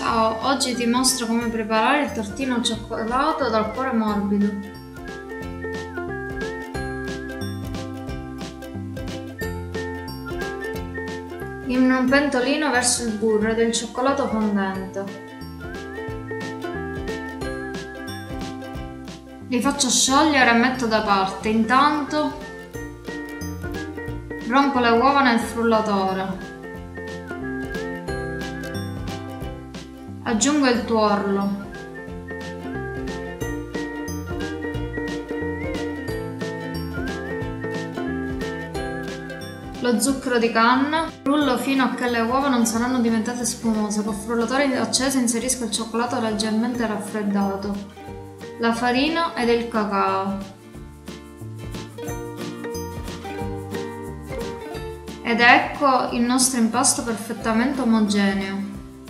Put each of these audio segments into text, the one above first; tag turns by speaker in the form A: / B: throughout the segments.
A: Ciao, oggi ti mostro come preparare il tortino al cioccolato dal cuore morbido. In un pentolino verso il burro ed il cioccolato fondente. Li faccio sciogliere e metto da parte. Intanto rompo le uova nel frullatore. Aggiungo il tuorlo. Lo zucchero di canna. Frullo fino a che le uova non saranno diventate spumose. Col frullatore acceso inserisco il cioccolato leggermente raffreddato, la farina ed il cacao. Ed ecco il nostro impasto perfettamente omogeneo.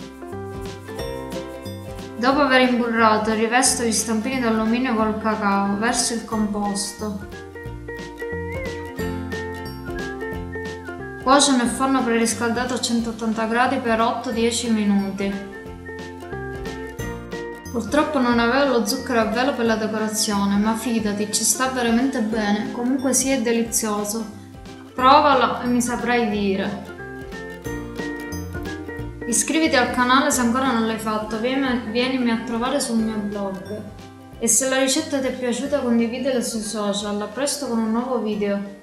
A: Dopo aver imburrato, rivesto gli stampini d'alluminio col cacao, verso il composto. Cuocio nel forno preriscaldato a 180 gradi per 8-10 minuti. Purtroppo non avevo lo zucchero a velo per la decorazione, ma fidati, ci sta veramente bene, comunque sia è delizioso. Provalo e mi saprai dire. Iscriviti al canale se ancora non l'hai fatto, vienimi a trovare sul mio blog. E se la ricetta ti è piaciuta condividila sui social, a presto con un nuovo video.